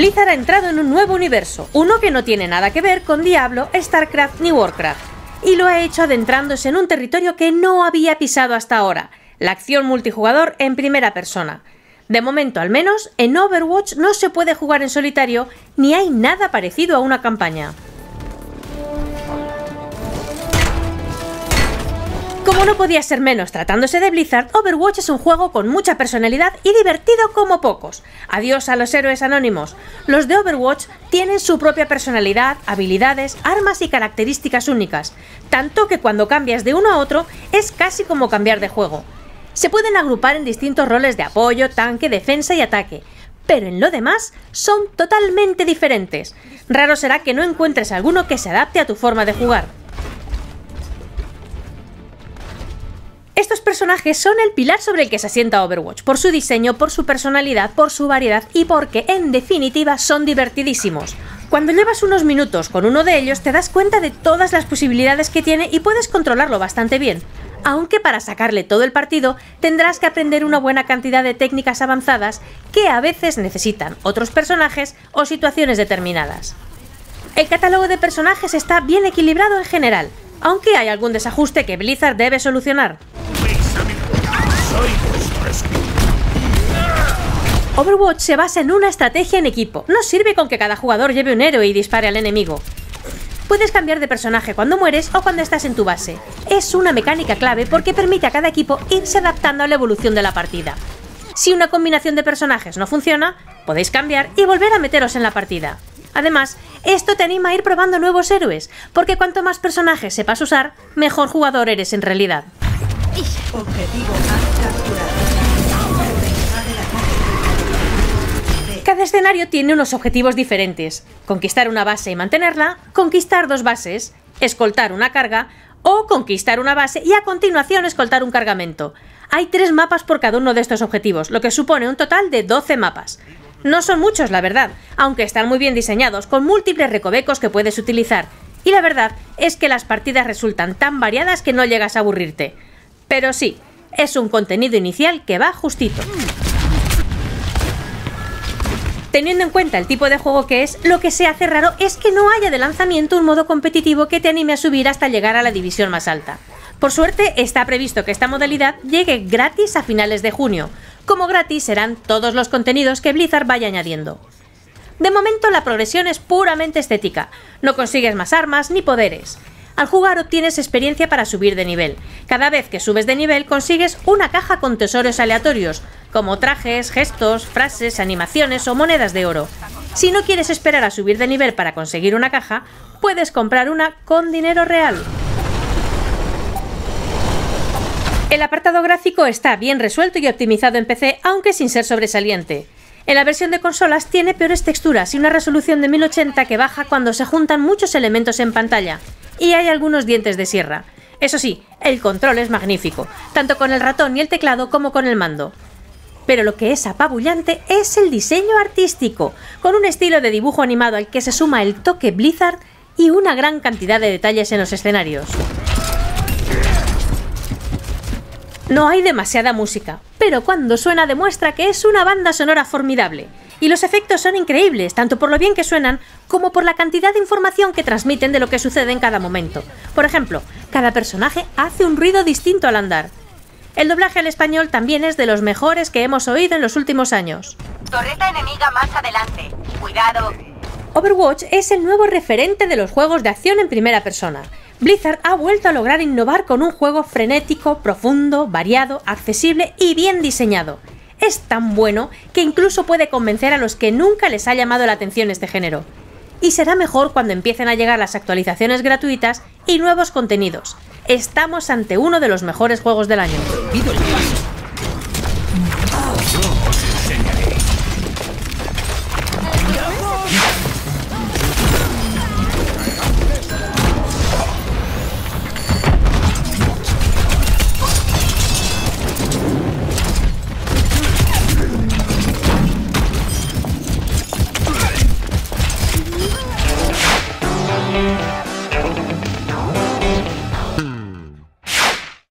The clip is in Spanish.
Blizzard ha entrado en un nuevo universo, uno que no tiene nada que ver con Diablo, StarCraft ni Warcraft, y lo ha hecho adentrándose en un territorio que no había pisado hasta ahora, la acción multijugador en primera persona. De momento, al menos, en Overwatch no se puede jugar en solitario, ni hay nada parecido a una campaña. Como no podía ser menos tratándose de Blizzard, Overwatch es un juego con mucha personalidad y divertido como pocos. Adiós a los héroes anónimos. Los de Overwatch tienen su propia personalidad, habilidades, armas y características únicas, tanto que cuando cambias de uno a otro es casi como cambiar de juego. Se pueden agrupar en distintos roles de apoyo, tanque, defensa y ataque, pero en lo demás son totalmente diferentes. Raro será que no encuentres alguno que se adapte a tu forma de jugar. Estos personajes son el pilar sobre el que se asienta Overwatch, por su diseño, por su personalidad, por su variedad y porque, en definitiva, son divertidísimos. Cuando llevas unos minutos con uno de ellos te das cuenta de todas las posibilidades que tiene y puedes controlarlo bastante bien, aunque para sacarle todo el partido tendrás que aprender una buena cantidad de técnicas avanzadas que a veces necesitan otros personajes o situaciones determinadas. El catálogo de personajes está bien equilibrado en general, aunque hay algún desajuste que Blizzard debe solucionar. Overwatch se basa en una estrategia en equipo. No sirve con que cada jugador lleve un héroe y dispare al enemigo. Puedes cambiar de personaje cuando mueres o cuando estás en tu base. Es una mecánica clave porque permite a cada equipo irse adaptando a la evolución de la partida. Si una combinación de personajes no funciona, podéis cambiar y volver a meteros en la partida. Además, esto te anima a ir probando nuevos héroes, porque cuanto más personajes sepas usar, mejor jugador eres en realidad. Objetivo A capturado. Cada escenario tiene unos objetivos diferentes: conquistar una base y mantenerla, conquistar dos bases, escoltar una carga o conquistar una base y a continuación escoltar un cargamento. Hay 3 mapas por cada uno de estos objetivos, lo que supone un total de 12 mapas. No son muchos, la verdad, aunque están muy bien diseñados, con múltiples recovecos que puedes utilizar. Y la verdad es que las partidas resultan tan variadas que no llegas a aburrirte. Pero sí, es un contenido inicial que va justito. Teniendo en cuenta el tipo de juego que es, lo que se hace raro es que no haya de lanzamiento un modo competitivo que te anime a subir hasta llegar a la división más alta. Por suerte, está previsto que esta modalidad llegue gratis a finales de junio. Como gratis serán todos los contenidos que Blizzard vaya añadiendo. De momento la progresión es puramente estética, no consigues más armas ni poderes. Al jugar obtienes experiencia para subir de nivel. Cada vez que subes de nivel consigues una caja con tesoros aleatorios, como trajes, gestos, frases, animaciones o monedas de oro. Si no quieres esperar a subir de nivel para conseguir una caja, puedes comprar una con dinero real. El apartado gráfico está bien resuelto y optimizado en PC, aunque sin ser sobresaliente. En la versión de consolas tiene peores texturas y una resolución de 1080 que baja cuando se juntan muchos elementos en pantalla, y hay algunos dientes de sierra. Eso sí, el control es magnífico, tanto con el ratón y el teclado como con el mando. Pero lo que es apabullante es el diseño artístico, con un estilo de dibujo animado al que se suma el toque Blizzard y una gran cantidad de detalles en los escenarios. No hay demasiada música, pero cuando suena demuestra que es una banda sonora formidable. Y los efectos son increíbles, tanto por lo bien que suenan, como por la cantidad de información que transmiten de lo que sucede en cada momento. Por ejemplo, cada personaje hace un ruido distinto al andar. El doblaje al español también es de los mejores que hemos oído en los últimos años. Torreta enemiga más adelante. Cuidado. Overwatch es el nuevo referente de los juegos de acción en primera persona. Blizzard ha vuelto a lograr innovar con un juego frenético, profundo, variado, accesible y bien diseñado. Es tan bueno que incluso puede convencer a los que nunca les ha llamado la atención este género. Y será mejor cuando empiecen a llegar las actualizaciones gratuitas y nuevos contenidos. Estamos ante uno de los mejores juegos del año. Pido el paso.